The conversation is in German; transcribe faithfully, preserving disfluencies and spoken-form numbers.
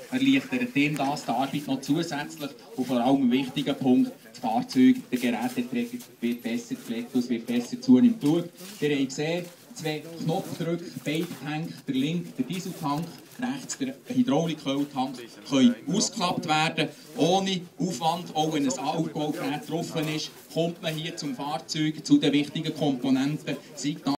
erleichtert ihm das die Arbeit noch zusätzlich und vor allem ein wichtiger Punkt, das Fahrzeug, der Geräteträger wird besser gepflegt und es wird besser zunehmend geschaut. Ihr habt gesehen, zwei Knopfdrücke, beide Tanks, der linke, der Dieseltank, rechts der Hydrauliköltank, können ausgeklappt werden, ohne Aufwand. Auch wenn ein Alkoholgerät drauf ist, kommt man hier zum Fahrzeug, zu den wichtigen Komponenten.